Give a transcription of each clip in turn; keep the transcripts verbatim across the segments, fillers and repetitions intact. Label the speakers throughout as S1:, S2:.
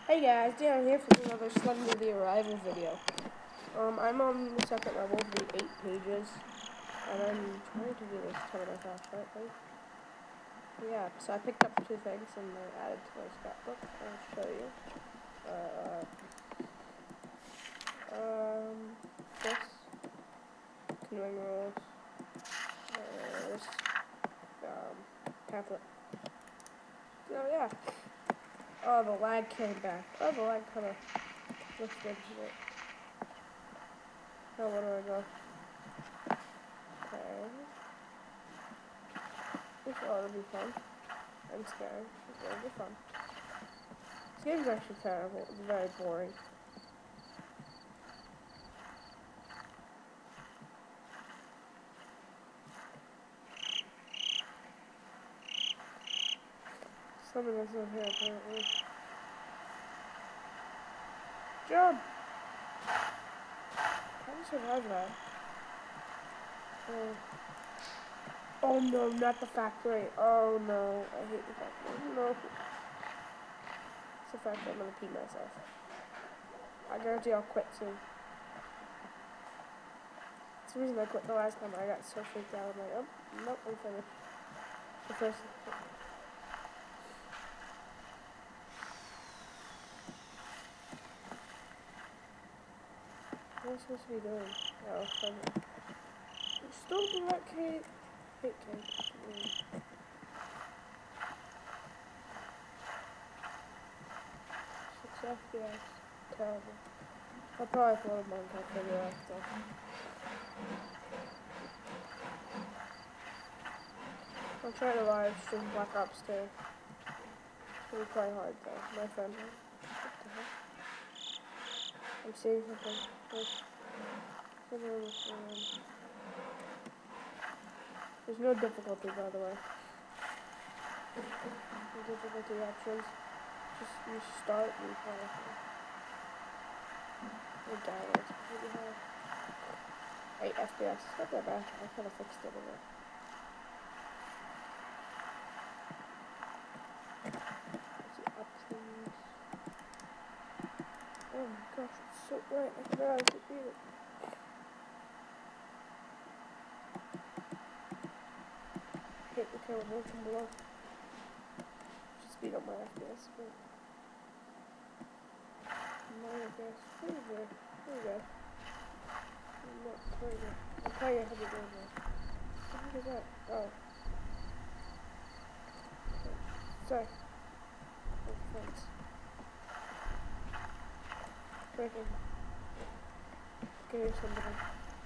S1: Hey guys, Dan here for another Slender the Arrival video. Um, I'm on the second level of the eight pages, and I'm trying to do this ten of my flashlight thing. Yeah, so I picked up two things and I added to my scrapbook. I'll show you. Uh, um, this, canoeing rules, uh, this, um, pamphlet. So yeah. Oh, the lag came back. Oh, the lag kind of looks good today. Now where do I go? Okay. This ought to be fun. I'm scared. This ought to be fun. This game's actually terrible. It's very boring. Something is in here apparently. Jump! How do you survive that? Oh. Oh no, not the factory. Oh no, I hate the factory. No. It's the factory. I'm gonna pee myself. I guarantee I'll quit soon. That's the reason I quit the last time. I got so freaked out. I'm like, oh, nope, I'm finished. The first. What am I supposed to be doing? Oh, fun. Still do that cake. Hate cake. Mm. six F P S. Terrible. I'll probably upload a Minecraft video after. I'll try to live stream Black Ops two. It's gonna be quite hard though. My friend. What the heck? I'm seeing something. There's, something on the phone. There's no difficulty, by the way. No difficulty options. Just you start and you play. Or download. Maybe high. eight F P S. It's not that bad. I kind of fixed it a bit. Options. Oh my gosh, it's so bright. I forgot I could beat it. Hit the camera motion below. Just speed up my F P S. But my F P S. Pretty good. Pretty good. I'm not pretty good. I'm playing a heavy game now. What the heck is that? Oh. Sorry. Oh, thanks. Breaking. Can hear somebody.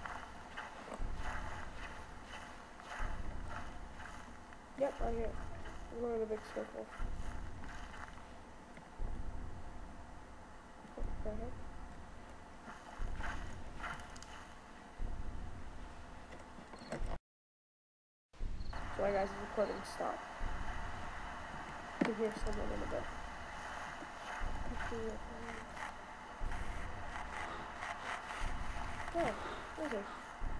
S1: Yep, I hear it. I'm going in a big circle. What the heck? Sorry guys, the recording stopped. You can hear someone in a bit. Oh, where's it?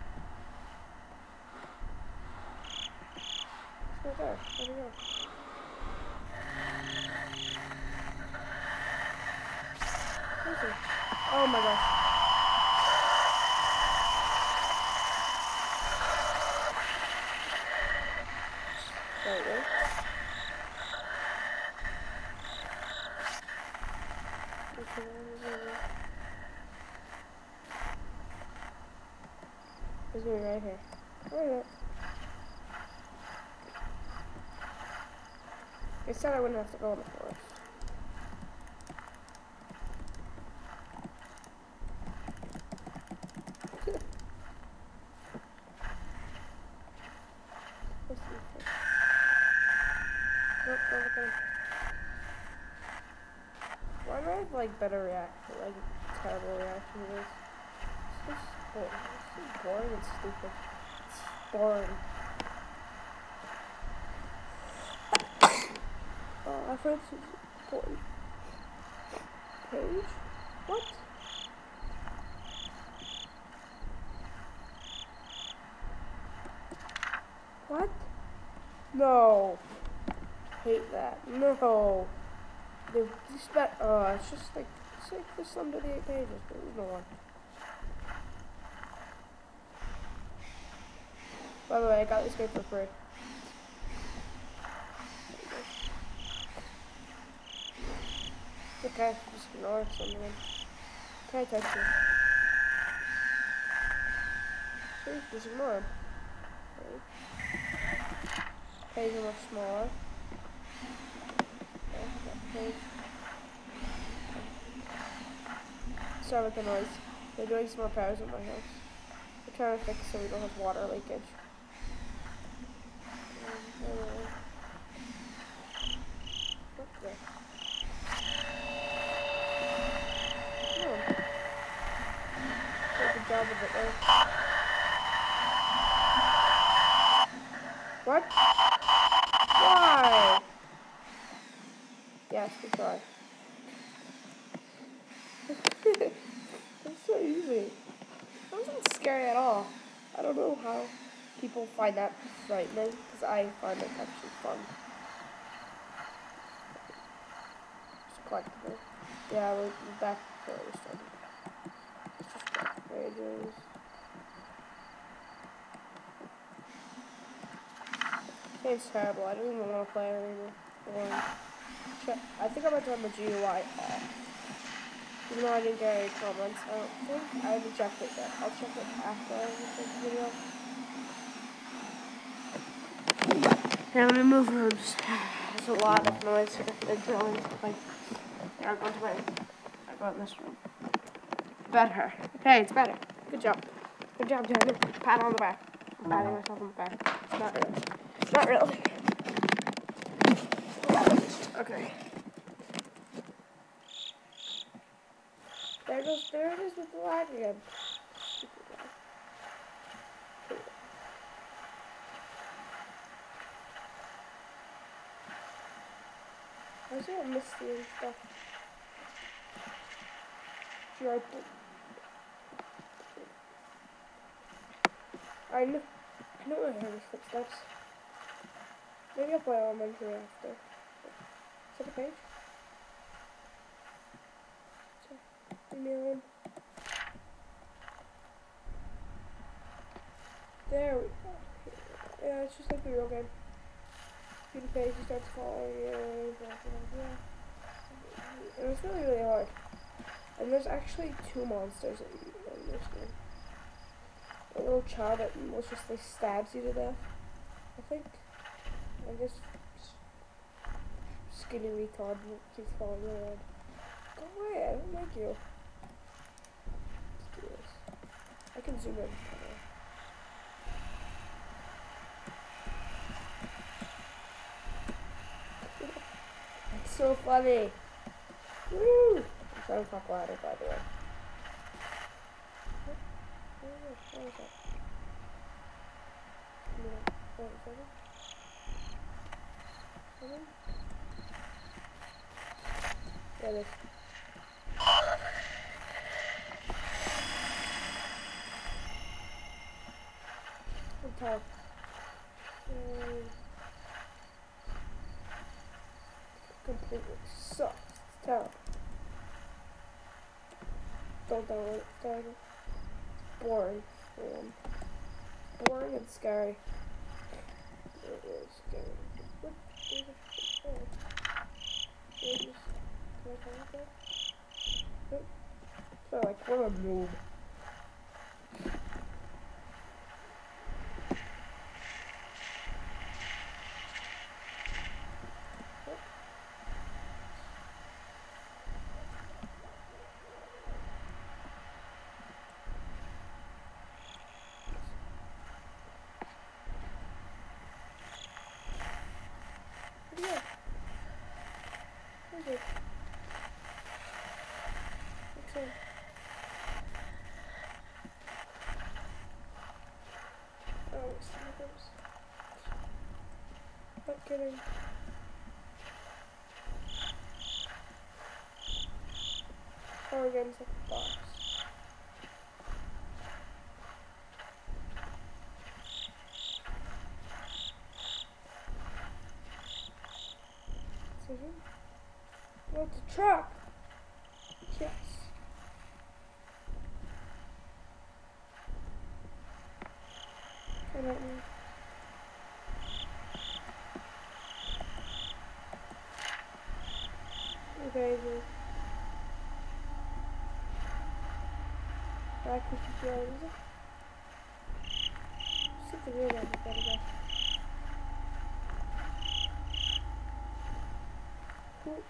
S1: It's right there. There we go. Where's it? Oh my gosh. There it is. There's me right here. Alright. It said I wouldn't have to go in the forest. Let's see if I- Nope, don't look at him. Why do I have like better reaction, like terrible reaction to this? It's just boring. It's just boring and stupid. It's boring. Oh, I've heard this is important. Page? What? What? No. Hate that. No. They you spent. Uh, it's just like it's like this under the eight pages. There is no one. By the way, I got this game for free. It's okay, just ignore something. Pay attention. See, just ignore him. Page are much smaller. Page. Sorry about the noise. They're doing some repairs in my house. We're trying to fix so we don't have water leakage. Okay. Good job of it there. What? Why? Yes, good try. That's so easy. That wasn't scary at all. I don't know how people find that frightening, because I find it actually fun. It's collectible. Yeah, we're back to where we started. It's just collect pages. Game's terrible. I don't even want to play it anymore. Boring. I think I'm going to turn the G U I off. Even though I didn't get any comments, I don't think I haven't checked it yet. I'll check it after I make the video. Okay, let me move rooms. There's a lot of noise here. They're drilling something. Yeah, I'll go to my I'll go in this room. Better. Okay, it's better. Good job. Good job, Daniel. Pat on the back. I'm patting myself on the back. It's not really. It's not really. Okay. There goes, there it is with the lag again. Why is it all misty and stuff? Sure, I know, I know I heard his footsteps. Maybe I'll play Elementary after. Is that a page? Leave me alone. There we go. Yeah, it's just like the real game. See the page, he starts falling, yeah, blah, blah, blah. And it's really, really hard. And there's actually two monsters in this game. A little child that maliciously stabs you to death, I think. And this skinny retard keeps falling around. Go away, I don't like you. Let's do this. I can zoom in. It's so funny. Woo! I'm trying to talk louder, by the way. What? What is that? Yeah, wait, seven? Seven? Yeah, it is. I'm tired. Um, completely sucks. It's terrible. Don't download it. It's terrible. It's boring. Um, boring and scary. It is scary. What is it? Oh. Can I come up there? Nope. So like, what a noob. Yeah. Where's it? What's it? Oh, it's snippers. Not kidding. Oh, again, it's like a box. Decision? What? truck. Yes. I don't know. Okay, so back with the guys. Sit the real one, better go. Cool.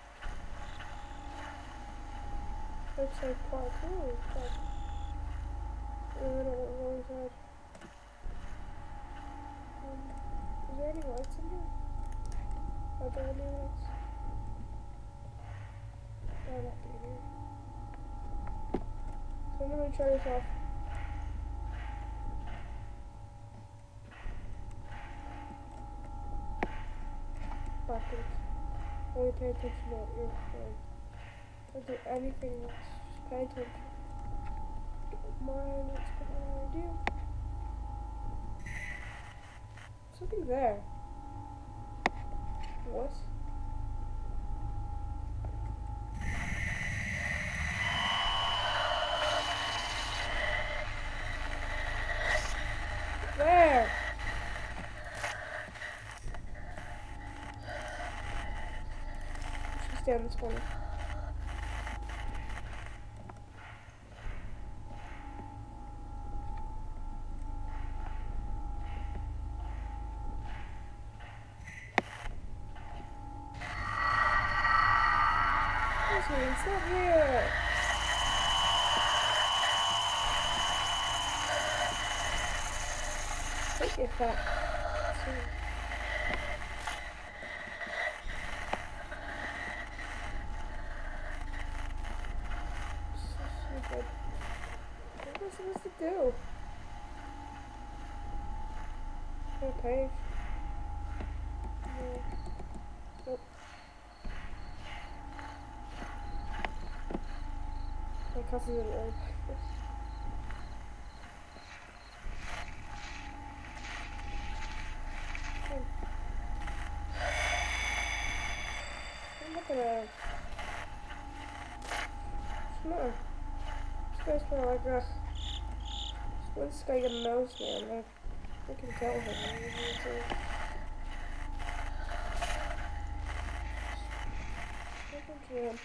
S1: Looks like part two. But I don't know what wrong side. Um, is there any lights in here? Are there any lights? Oh, not in here. So I'm gonna try this off. Backwards. Only pay attention to what you're doing. Don't do anything else. Just pay attention. Don't mind what's going on with you. Something there. What? Where? Let's stay on this corner. It's not here. Take it back. So stupid. What am I supposed to do? Get a page. No. Nope. My cousin's an old this. I'm looking at him. No. This guy's kind of like a. When's this guy get a nose, man? Like, I can tell him. Jam.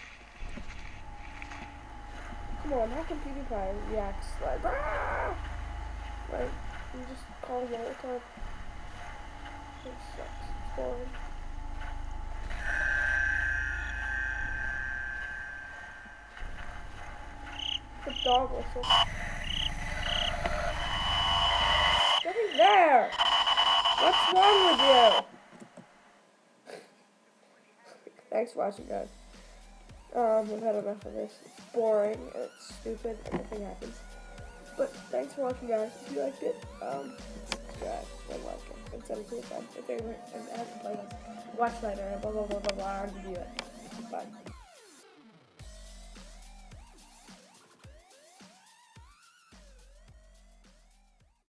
S1: Come on, how can PewDiePie react like ah! Like, you just call him all the time. It sucks. It's boring. The dog whistle. Get me there! What's wrong with you? Thanks for watching, guys. Um, we've had enough of this. It's boring, it's stupid, and nothing happens. But thanks for watching, guys. If you liked it, um, subscribe and like it, and send it to a friend, a favorite, and add to playlist. Watch later, and blah blah blah blah blah, and review it. Bye.